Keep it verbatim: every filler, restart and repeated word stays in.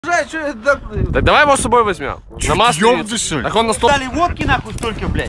Так давай его с собой возьмем. На масле. Ёб ты, что ли? Так он на стол. Дали водки нахуй столько, блядь.